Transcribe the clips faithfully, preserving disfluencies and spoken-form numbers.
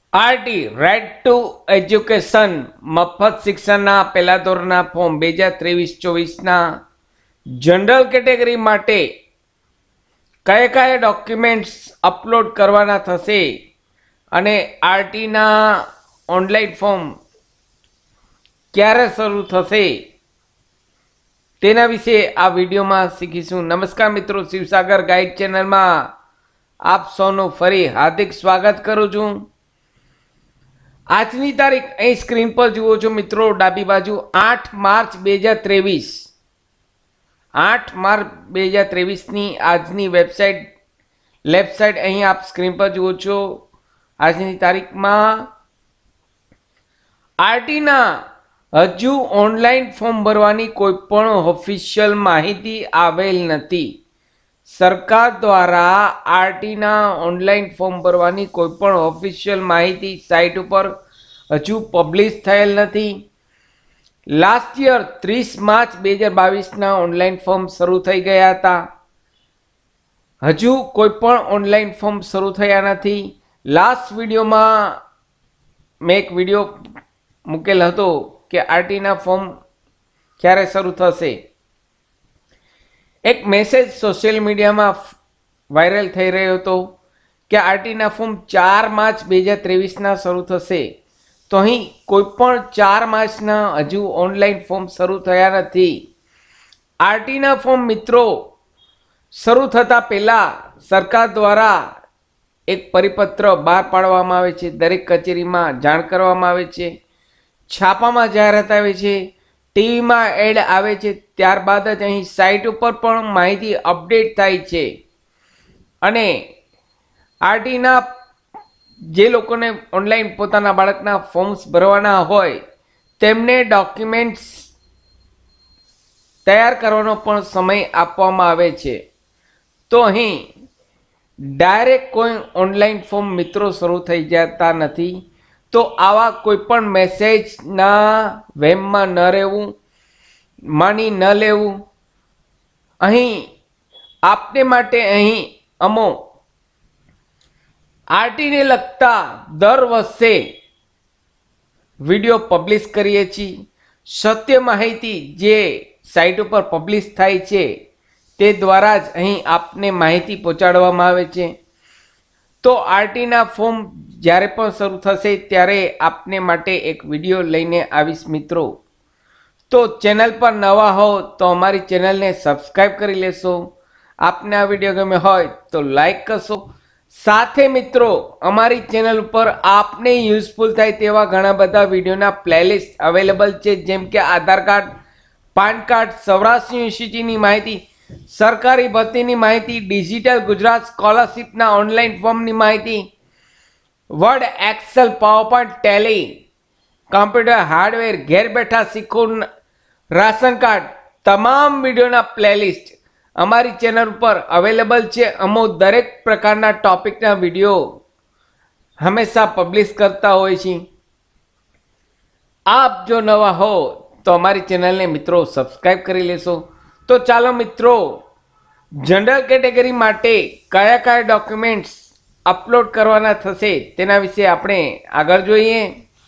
RT right to education મફત શિક્ષણના પહેલા ધોરણના ફોર્મ બે હજાર ત્રેવીસ ચોવીસના જનરલ કેટેગરી માટે કયા કયા ડોક્યુમેન્ટ્સ અપલોડ કરવાના થશે અને આરટીના ઓનલાઈન ફોર્મ ક્યારે શરૂ થશે તેના વિશે આ વિડીયોમાં શીખીશું। નમસ્કાર મિત્રો, શિવસાગર ગાઈડ ચેનલમાં આપ સૌનું ફરી હાર્દિક સ્વાગત કરું છું। આજની તારીખ અહીં સ્ક્રીન પર જુઓ છો મિત્રો, ડાબી બાજુ આઠ માર્ચ બે હજાર ત્રેવીસ આઠ માર્ચ બે હજાર ત્રેવીસની આજની વેબસાઇટ લેફ્ટ સાઈડ અહીં આપ સ્ક્રીન પર જુઓ છો। આજની તારીખમાં આરટીના હજુ ઓનલાઈન ફોર્મ ભરવાની કોઈ પણ ઓફિશિયલ માહિતી આવેલ નથી। સરકાર દ્વારા આરટીના ઓનલાઈન ફોર્મ ભરવાની કોઈ પણ ઓફિશિયલ માહિતી સાઇટ ઉપર હજુ પબ્લિશ થયેલ નથી। લાસ્ટ યર ત્રીસ માર્ચ બે હજાર બાવીસના ઓનલાઈન ફોર્મ શરૂ થઈ ગયા હતા, હજુ કોઈ પણ ઓનલાઈન ફોર્મ શરૂ થયા નથી। લાસ્ટ વિડીયોમાં મેં એક વિડીયો મૂકેલ હતો કે આરટીના ફોર્મ ક્યારે શરૂ થશે। એક મેસેજ સોશિયલ મીડિયામાં વાયરલ થઈ રહ્યો હતો કે આરટીના ફોર્મ ચાર માર્ચ બે હજાર ત્રેવીસના શરૂ થશે, તો અહીં કોઈ પણ ચાર માર્ચના હજુ ઓનલાઈન ફોર્મ શરૂ થયા નથી। આરટીના ફોર્મ મિત્રો શરૂ થતાં પહેલાં સરકાર દ્વારા એક પરિપત્ર બહાર પાડવામાં આવે છે, દરેક કચેરીમાં જાણ કરવામાં આવે છે, છાપામાં જાહેરાત આવે છે, ટીવીમાં એડ આવે છે, ત્યારબાદ જ અહીં સાઇટ ઉપર પણ માહિતી અપડેટ થાય છે। અને આરટીના જે લોકોને ઓનલાઈન પોતાના બાળકના ફોર્મ્સ ભરવાના હોય તેમને ડોક્યુમેન્ટ્સ તૈયાર કરવાનો પણ સમય આપવામાં આવે છે। તો અહીં ડાયરેક્ટ કોઈ ઓનલાઈન ફોર્મ મિત્રો શરૂ થઈ જતા નથી, તો આવા કોઈ પણ મેસેજના વહેમમાં ન રહેવું, માની ન લેવું। અહીં આપને માટે અહીં અમો આરટીને લગતા દર વર્ષે વિડીયો પબ્લિશ કરીએ છીએ। સત્ય માહિતી જે સાઇટ ઉપર પબ્લિશ થાય છે તે દ્વારા જ અહીં આપને માહિતી પહોંચાડવામાં આવે છે। તો આરટીના ફોર્મ જ્યારે પણ શરૂ થશે ત્યારે આપને માટે એક વિડીયો લઈને આવીશ મિત્રો। તો ચેનલ પર નવા હો તો અમારી ચેનલને સબસ્ક્રાઈબ કરી લેશો। આપને આ વિડીયો ગમે હોય તો લાઈક કરશો। સાથે મિત્રો અમારી ચેનલ ઉપર આપને યુઝફુલ થાય તેવા ઘણા બધા વિડીયોના પ્લેલિસ્ટ અવેલેબલ છે, જેમ કે Aadhaar card, PAN card, Saurashtra યુનિવર્સિટીની માહિતી, સરકારી ભરતીની માહિતી, ડિજિટલ ગુજરાત સ્કોલરશિપના ઓનલાઈન ફોર્મની માહિતી, Word, Excel, PowerPoint, Tally, computer hardware, ઘેર બેઠા શીખો, રાશન કાર્ડ, તમામ વિડીયોના પ્લેલિસ્ટ અમારી ચેનલ ઉપર અવેલેબલ છે। અમો દરેક પ્રકારના ટોપિકના વિડીયો હંમેશા પબ્લિશ કરતા હોય છીએ। આપ જો નવા હો તો અમારી ચેનલને મિત્રો સબસ્ક્રાઈબ કરી લેશો। તો ચાલો મિત્રો, જનરલ કેટેગરી માટે કયા કયા ડોક્યુમેન્ટ્સ અપલોડ કરવાના થશે તેના વિશે આપણે આગળ જોઈએ।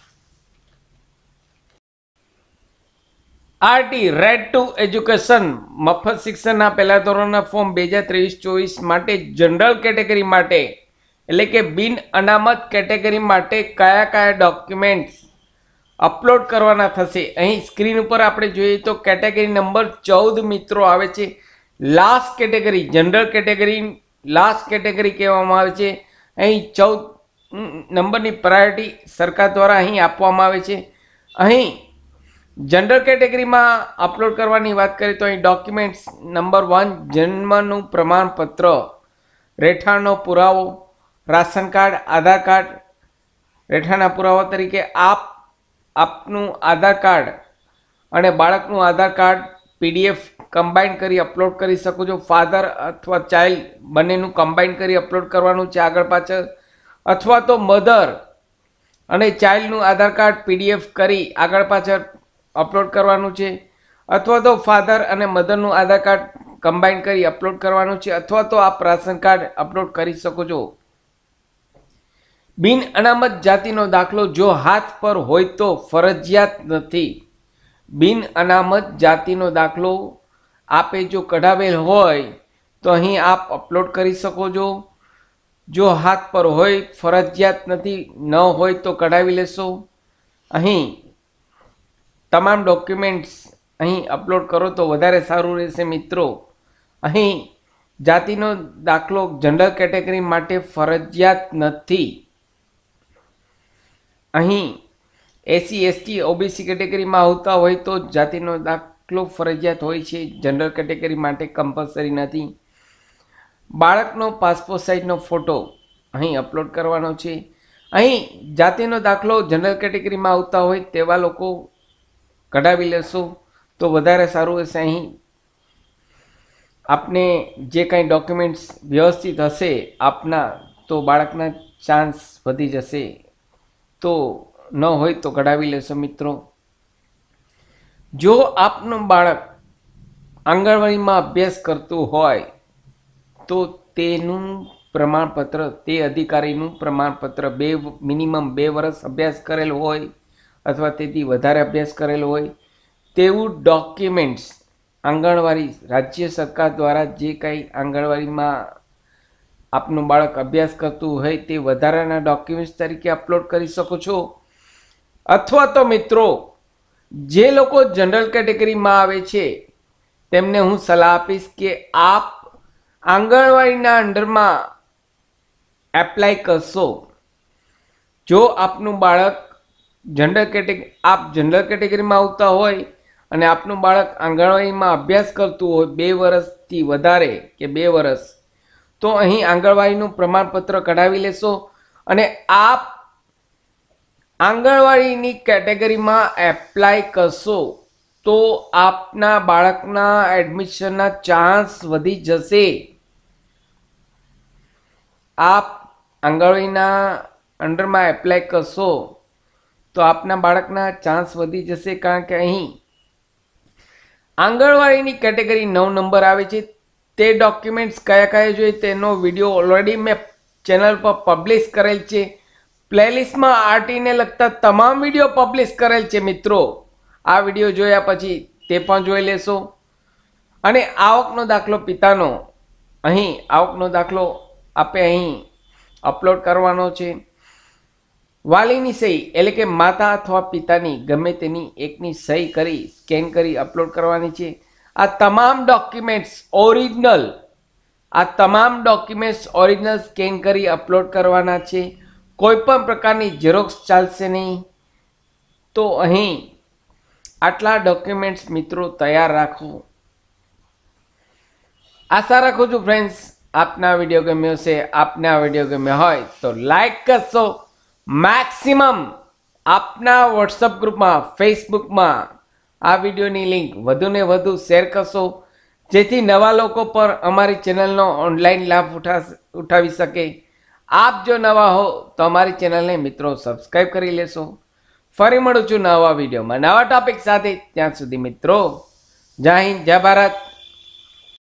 આરટી રાઇટ ટુ એજ્યુકેશન મફત શિક્ષણના પહેલા ધોરણના ફોર્મ બે હજાર ત્રેવીસ ચોવીસ માટે જનરલ કેટેગરી માટે એટલે કે બિન અનામત કેટેગરી માટે કયા કયા ડોક્યુમેન્ટ્સ અપલોડ કરવાના થશે અહીં સ્ક્રીન ઉપર આપણે જોઈએ તો કેટેગરી નંબર ચૌદ મિત્રો આવે છે। Last category general category last category કહેવામાં આવે છે। અહીં ચૌદ નંબરની પ્રાયોરિટી સરકાર દ્વારા અહીં આપવામાં આવે છે। અહીં જનરલ કેટેગરીમાં અપલોડ કરવાની વાત કરીએ તો અહીં ડોક્યુમેન્ટ્સ નંબર વન જન્મનું પ્રમાણપત્ર, રહેઠાણનો પુરાવો, રાશન કાર્ડ, આધાર કાર્ડ। રહેઠાણના પુરાવા તરીકે આપ આપનું આધાર કાર્ડ અને બાળકનું આધાર કાર્ડ પીડીએફ કમ્બાઈન કરી અપલોડ કરી શકો છો। ફાધર અથવા ચાઇલ્ડ બંનેનું કમ્બાઈન કરી અપલોડ કરવાનું છે આગળ પાછળ, અથવા તો મધર અને ચાઇલ્ડનું આધાર કાર્ડ પીડીએફ કરી આગળ પાછળ અપલોડ કરવાનું છે, અથવા તો ફાધર અને મધરનું આધાર કાર્ડ કમ્બાઈન કરી અપલોડ કરવાનું છે, અથવા તો આપ રાશન કાર્ડ અપલોડ કરી શકો છો। બિન અનામત જાતિનો દાખલો જો હાથ પર હોય તો ફરજિયાત નથી. બિન અનામત જાતિનો દાખલો આપે જો કઢાવેલ હોય તો અહીં આપ અપલોડ કરી શકો છો. જો હાથ પર હોય ફરજિયાત નથી, ન હોય તો કઢાવી લેશો. અહીં તમામ ડોક્યુમેન્ટ્સ અહીં અપલોડ કરો તો વધારે સારું રહેશે મિત્રો. અહીં જાતિનો દાખલો જનરલ કેટેગરી માટે ફરજિયાત નથી. અહીં એસસી એસટી ઓબીસી કેટેગરીમાં આવતા હોય તો જાતિનો દાખલો ફરજિયાત હોય છે, જનરલ કેટેગરી માટે કમ્પલસરી નથી. બાળકનો પાસપોર્ટ સાઇઝનો ફોટો અહીં અપલોડ કરવાનો છે. અહીં જાતિનો દાખલો જનરલ કેટેગરીમાં આવતા હોય તેવા લોકો કઢાવી લેશો તો વધારે સારું હશે. અહીં આપને જે કાંઈ ડોક્યુમેન્ટ્સ વ્યવસ્થિત હશે આપના તો બાળકના ચાન્સ વધી જશે. તો ન હોય તો કઢાવી લેશો મિત્રો. જો આપનું બાળક આંગણવાડીમાં અભ્યાસ કરતું હોય તો તેનું પ્રમાણપત્ર, તે અધિકારીનું પ્રમાણપત્ર બે મિનિમમ બે વર્ષ અભ્યાસ કરેલ હોય અથવા તેથી વધારે અભ્યાસ કરેલો હોય તેવું ડોક્યુમેન્ટ્સ આંગણવાડી રાજ્ય સરકાર દ્વારા જે કાંઈ આંગણવાડીમાં આપનું બાળક અભ્યાસ કરતું હોય તે વધારાના ડોક્યુમેન્ટ્સ તરીકે અપલોડ કરી શકો છો. અથવા તો મિત્રો જે લોકો જનરલ કેટેગરીમાં આવે છે તેમને હું સલાહ આપીશ કે આપ આંગણવાડીના અંડરમાં એપ્લાય કરશો. જો આપનું બાળક જનરલ કેટેગરી આપ જનરલ કેટેગરીમાં આવતા હોય અને આપનું બાળક આંગણવાડીમાં અભ્યાસ કરતું હોય બે વર્ષથી વધારે કે બે વર્ષ, તો અહીં આંગણવાડીનું પ્રમાણપત્ર કઢાવી લેશો અને આપ આંગણવાડીની કેટેગરીમાં એપ્લાય કરશો તો આપના બાળકના એડમિશનના ચાન્સ વધી જશે. આપ આંગણવાડીના અંડરમાં એપ્લાય કરશો તો આપના બાળકના ચાન્સ વધી જશે. કારણ કે અહીં આંગણવાડીની કેટેગરી નવ નંબર આવે છે. તે ડોક્યુમેન્ટ્સ કયા કયા જોઈએ તેનો વિડીયો ઓલરેડી મેં ચેનલ પર પબ્લિશ કરેલ છે. પ્લેલિસ્ટમાં આરટીને લગતા તમામ વિડીયો પબ્લિશ કરેલ છે મિત્રો. આ વિડીયો જોયા પછી તે પણ જોઈ લેશો. અને આવકનો દાખલો પિતાનો, અહીં આવકનો દાખલો આપે અહીં અપલોડ કરવાનો છે. વાલીની સહી એટલે કે માતા અથવા પિતાની ગમે તેની એકની સહી કરી સ્કેન કરી અપલોડ કરવાની છે. આ તમામ ડોક્યુમેન્ટ્સ ઓરિજિનલ આ તમામ ડોક્યુમેન્ટ્સ ઓરિજિનલ સ્કેન કરી અપલોડ કરવાના છે. કોઈ પણ પ્રકારની ઝેરોક્સ ચાલશે નહીં. તો અહીં આટલા ડોક્યુમેન્ટ્સ મિત્રો તૈયાર રાખો. આશા રાખું છું ફ્રેન્ડ્સ આપના વિડીયો ગમ્યો હશે. આપને આ વિડીયો ગમ્યો હોય તો લાઈક કરશો. મેક્સિમમ આપના વોટ્સઅપ ગ્રુપમાં, ફેસબુકમાં આ વિડીયોની લિંક વધુને વધુ શેર કરશો જેથી નવા લોકો પર અમારી ચેનલનો ઓનલાઈન લાભ ઉઠા ઉઠાવી શકે. આપ જો નવા હો તો અમારી ચેનલને મિત્રો સબસ્ક્રાઈબ કરી લેશો. ફરી મળું છું નવા વિડીયોમાં નવા ટોપિક સાથે. ત્યાં સુધી મિત્રો જય હિન્દ, જય ભારત.